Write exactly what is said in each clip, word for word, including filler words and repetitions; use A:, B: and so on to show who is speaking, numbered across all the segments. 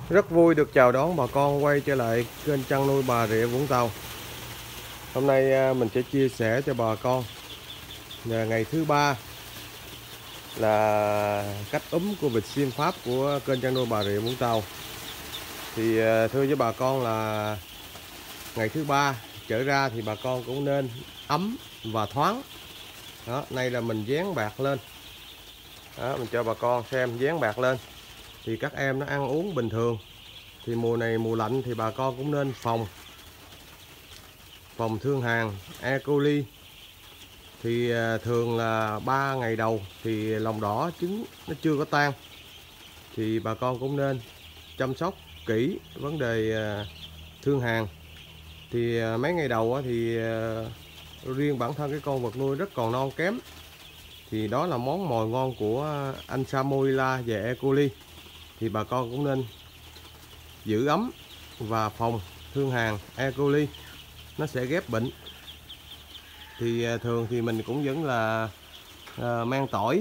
A: Rất vui được chào đón bà con quay trở lại kênh chăn nuôi Bà Rịa Vũng Tàu. Hôm nay à, mình sẽ chia sẻ cho bà con là ngày thứ ba là cách úm của vịt xiêm Pháp của kênh chăn nuôi Bà Rịa Vũng Tàu. Thì à, thưa với bà con là ngày thứ ba trở ra thì bà con cũng nên ấm và thoáng. Đó, nay là mình dán bạc lên. Đó, mình cho bà con xem dán bạc lên thì các em nó ăn uống bình thường. Thì mùa này mùa lạnh thì bà con cũng nên phòng phòng thương hàn E. coli. Thì thường là ba ngày đầu thì lòng đỏ trứng nó chưa có tan, thì bà con cũng nên chăm sóc kỹ vấn đề thương hàn. Thì mấy ngày đầu thì riêng bản thân cái con vật nuôi rất còn non kém, thì đó là món mồi ngon của anh Salmonella và E. coli. Thì bà con cũng nên giữ ấm và phòng thương hàn E. coli, nó sẽ ghép bệnh. Thì thường thì mình cũng vẫn là uh, mang tỏi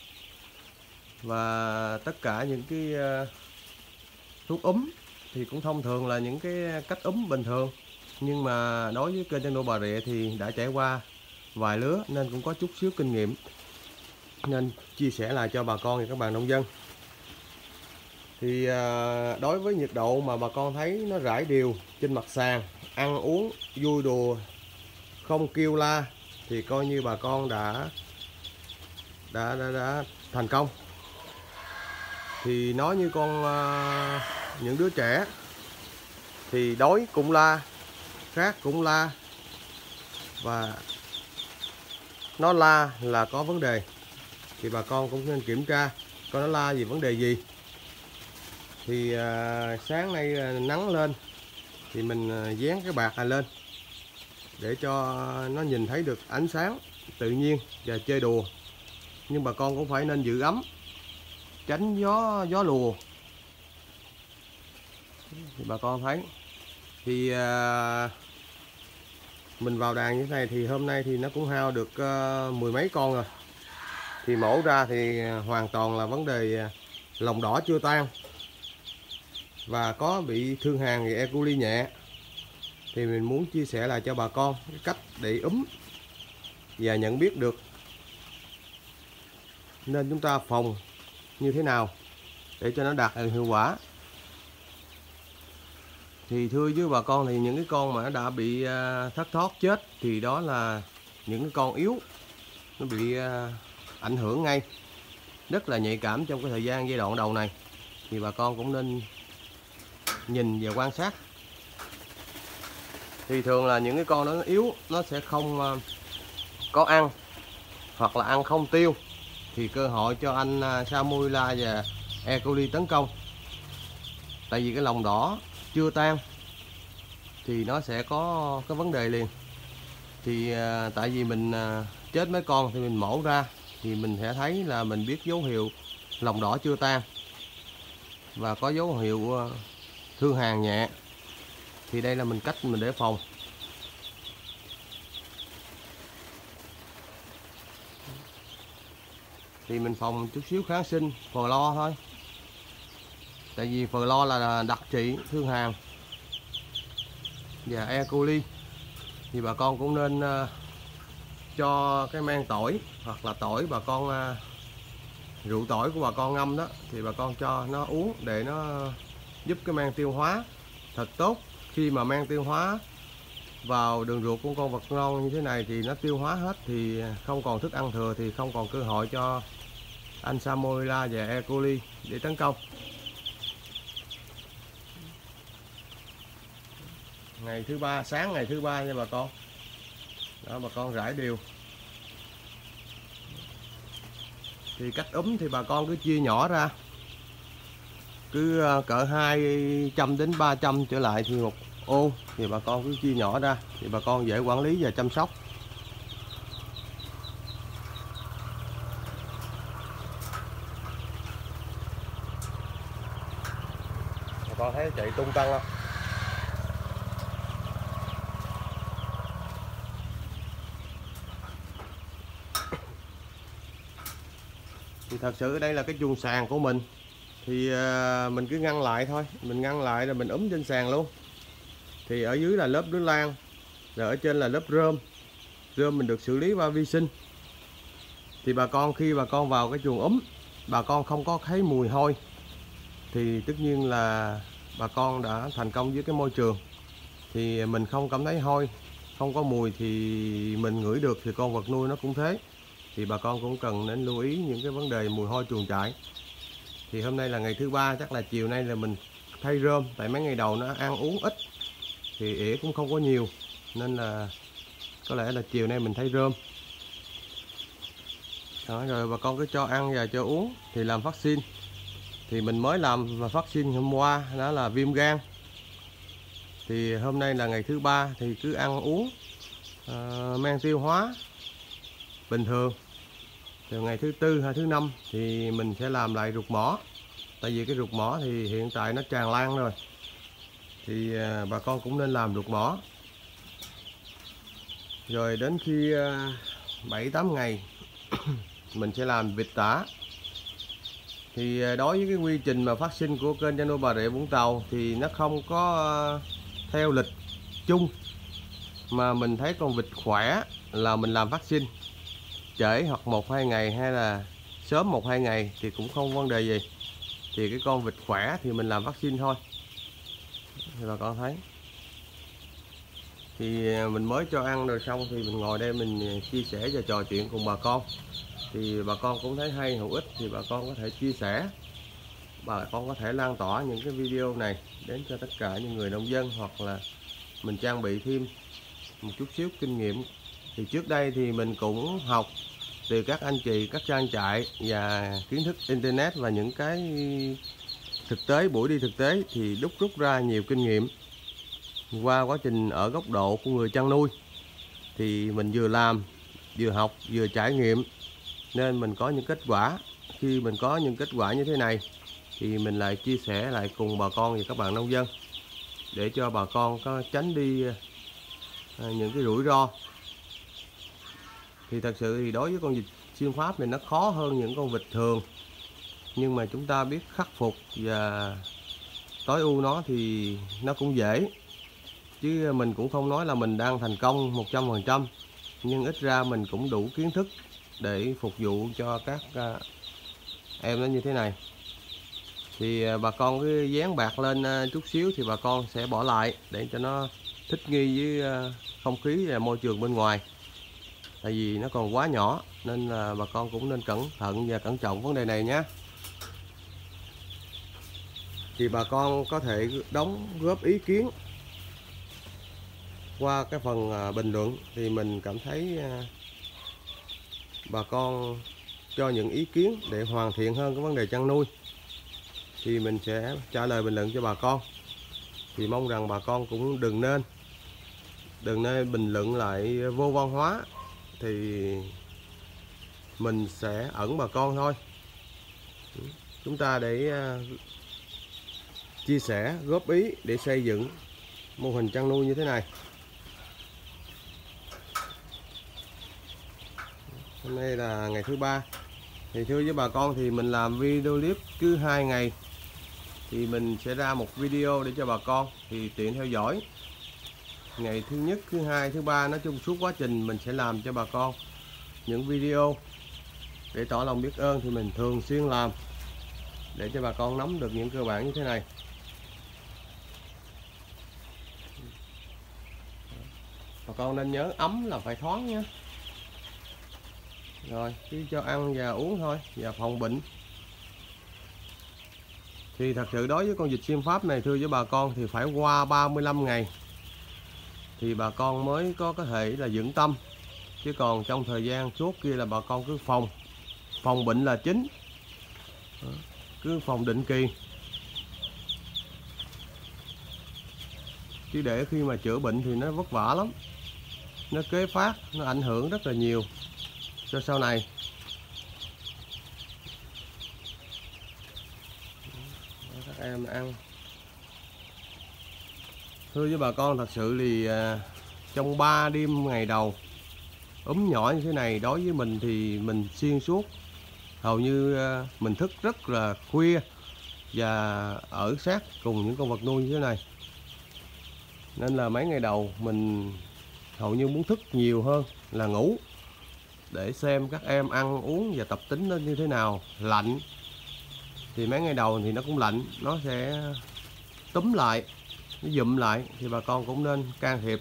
A: và tất cả những cái uh, thuốc úm thì cũng thông thường là những cái cách úm bình thường, nhưng mà đối với kênh chăn nuôi Bà Rịa thì đã trải qua vài lứa nên cũng có chút xíu kinh nghiệm, nên chia sẻ lại cho bà con và các bạn nông dân. Thì uh, đối với nhiệt độ mà bà con thấy nó rải đều trên mặt sàn, ăn uống vui đùa không kêu la, thì coi như bà con đã đã đã, đã thành công. Thì nói như con uh, những đứa trẻ thì đói cũng la, khát cũng la, và nó la là có vấn đề, thì bà con cũng nên kiểm tra coi nó la vì vấn đề gì. Thì uh, sáng nay uh, nắng lên thì mình uh, dán cái bạc này lên để cho nó nhìn thấy được ánh sáng tự nhiên và chơi đùa. Nhưng bà con cũng phải nên giữ ấm, tránh gió gió lùa. Thì bà con thấy thì à, mình vào đàn như thế này thì hôm nay thì nó cũng hao được à, mười mấy con rồi. Thì mổ ra thì hoàn toàn là vấn đề lòng đỏ chưa tan và có bị thương hàn thì E. coli nhẹ. Thì mình muốn chia sẻ lại cho bà con cái cách để úm và nhận biết được nên chúng ta phòng như thế nào để cho nó đạt được hiệu quả. Thì thưa với bà con, thì những cái con mà nó đã bị thất thoát chết thì đó là những cái con yếu, nó bị ảnh hưởng ngay, rất là nhạy cảm trong cái thời gian giai đoạn đầu này. Thì bà con cũng nên nhìn và quan sát. Thì thường là những cái con đó nó yếu, nó sẽ không có ăn hoặc là ăn không tiêu, thì cơ hội cho anh Salmonella và E. coli tấn công. Tại vì cái lòng đỏ chưa tan thì nó sẽ có cái vấn đề liền. Thì à, tại vì mình à, chết mấy con thì mình mổ ra thì mình sẽ thấy là mình biết dấu hiệu lòng đỏ chưa tan và có dấu hiệu à, thương hàn nhẹ. Thì đây là mình cách mình để phòng. Thì mình phòng chút xíu kháng sinh Flo thôi. Tại vì Flo là đặc trị thương hàn và E. coli. Thì bà con cũng nên uh, cho cái men tỏi, hoặc là tỏi bà con uh, rượu tỏi của bà con ngâm đó, thì bà con cho nó uống để nó giúp cái men tiêu hóa thật tốt. Khi mà men tiêu hóa vào đường ruột của con vật non như thế này thì nó tiêu hóa hết, thì không còn thức ăn thừa, thì không còn cơ hội cho anh Salmonella và E. coli để tấn công. Ngày thứ ba, sáng ngày thứ ba nha bà con. Đó, bà con rải đều. Thì cách úm thì bà con cứ chia nhỏ ra, cứ cỡ hai trăm đến ba trăm trở lại thì một ô, thì bà con cứ chia nhỏ ra thì bà con dễ quản lý và chăm sóc. Bà con thấy chạy tung tăng không? Thì thật sự đây là cái chuồng sàn của mình, thì à, mình cứ ngăn lại thôi, mình ngăn lại rồi mình úm trên sàn luôn. Thì ở dưới là lớp lưới lan, rồi ở trên là lớp rơm. Rơm mình được xử lý qua vi sinh. Thì bà con khi bà con vào cái chuồng úm, bà con không có thấy mùi hôi thì tất nhiên là bà con đã thành công với cái môi trường. Thì mình không cảm thấy hôi, không có mùi thì mình ngửi được, thì con vật nuôi nó cũng thế. Thì bà con cũng cần nên lưu ý những cái vấn đề mùi hôi chuồng trại. Thì hôm nay là ngày thứ ba, chắc là chiều nay là mình thay rơm, tại mấy ngày đầu nó ăn uống ít thì ỉa cũng không có nhiều, nên là có lẽ là chiều nay mình thay rơm. Đó, rồi bà con cứ cho ăn và cho uống thì làm vaccine. Thì mình mới làm và vaccine hôm qua, đó là viêm gan. Thì hôm nay là ngày thứ ba thì cứ ăn uống uh, men tiêu hóa bình thường. Từ ngày thứ tư hay thứ năm thì mình sẽ làm lại ruột mỏ. Tại vì cái ruột mỏ thì hiện tại nó tràn lan rồi, thì uh, bà con cũng nên làm ruột mỏ. Rồi đến khi uh, bảy tám ngày mình sẽ làm vịt tả. Thì đối với cái quy trình mà phát sinh của kênh chăn nuôi Bà Rịa Vũng Tàu thì nó không có theo lịch chung, mà mình thấy con vịt khỏe là mình làm vaccine, trễ hoặc một hai ngày hay là sớm một hai ngày thì cũng không vấn đề gì. Thì cái con vịt khỏe thì mình làm vaccine thôi. Thì bà con thấy, thì mình mới cho ăn rồi xong thì mình ngồi đây mình chia sẻ và trò chuyện cùng bà con. Thì bà con cũng thấy hay hữu ích thì bà con có thể chia sẻ, bà con có thể lan tỏa những cái video này đến cho tất cả những người nông dân, hoặc là mình trang bị thêm một chút xíu kinh nghiệm. Thì trước đây thì mình cũng học từ các anh chị, các trang trại và kiến thức internet và những cái thực tế, buổi đi thực tế thì đúc rút ra nhiều kinh nghiệm qua quá trình ở góc độ của người chăn nuôi. Thì mình vừa làm, vừa học, vừa trải nghiệm, nên mình có những kết quả. Khi mình có những kết quả như thế này thì mình lại chia sẻ lại cùng bà con và các bạn nông dân, để cho bà con có tránh đi những cái rủi ro. Thì thật sự thì đối với con vịt siêu Pháp này nó khó hơn những con vịt thường, nhưng mà chúng ta biết khắc phục và tối ưu nó thì nó cũng dễ. Chứ mình cũng không nói là mình đang thành công một trăm phần trăm, nhưng ít ra mình cũng đủ kiến thức để phục vụ cho các em nó như thế này. Thì bà con cứ dán bạc lên chút xíu thì bà con sẽ bỏ lại để cho nó thích nghi với không khí và môi trường bên ngoài. Tại vì nó còn quá nhỏ nên là bà con cũng nên cẩn thận và cẩn trọng vấn đề này nhé. Thì bà con có thể đóng góp ý kiến qua cái phần bình luận. Thì mình cảm thấy bà con cho những ý kiến để hoàn thiện hơn cái vấn đề chăn nuôi thì mình sẽ trả lời bình luận cho bà con. Thì mong rằng bà con cũng đừng nên đừng nên bình luận lại vô văn hóa, thì mình sẽ ẩn bà con thôi. Chúng ta để chia sẻ, góp ý để xây dựng mô hình chăn nuôi như thế này. Hôm nay là ngày thứ ba. Thì thưa với bà con, thì mình làm video clip cứ hai ngày thì mình sẽ ra một video để cho bà con thì tiện theo dõi. Ngày thứ nhất, thứ hai, thứ ba, nói chung suốt quá trình mình sẽ làm cho bà con những video để tỏ lòng biết ơn. Thì mình thường xuyên làm để cho bà con nắm được những cơ bản như thế này. Bà con nên nhớ ấm là phải thoáng nhé. Rồi cứ cho ăn và uống thôi, và phòng bệnh. Thì thật sự đối với con vịt xiêm Pháp này, thưa với bà con, thì phải qua ba mươi lăm ngày thì bà con mới có có thể là dưỡng tâm. Chứ còn trong thời gian suốt kia là bà con cứ phòng phòng bệnh là chính. Đó, cứ phòng định kỳ. Chứ để khi mà chữa bệnh thì nó vất vả lắm, nó kế phát, nó ảnh hưởng rất là nhiều cho sau này. Đó, các em ăn. Thưa với bà con, thật sự thì à, trong ba đêm ngày đầu ốm nhỏ như thế này, đối với mình thì mình xuyên suốt. Hầu như à, mình thức rất là khuya và ở sát cùng những con vật nuôi như thế này. Nên là mấy ngày đầu mình hầu như muốn thức nhiều hơn là ngủ, để xem các em ăn uống và tập tính nó như thế nào. Lạnh thì mấy ngày đầu thì nó cũng lạnh, nó sẽ túm lại, nó dụm lại, thì bà con cũng nên can thiệp.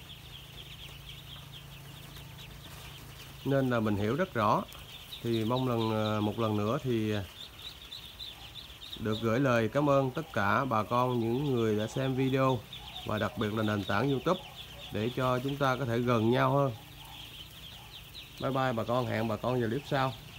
A: Nên là mình hiểu rất rõ. Thì mong lần một lần nữa thì được gửi lời cảm ơn tất cả bà con, những người đã xem video, và đặc biệt là nền tảng YouTube, để cho chúng ta có thể gần nhau hơn. Bye bye bà con, hẹn bà con vào clip sau.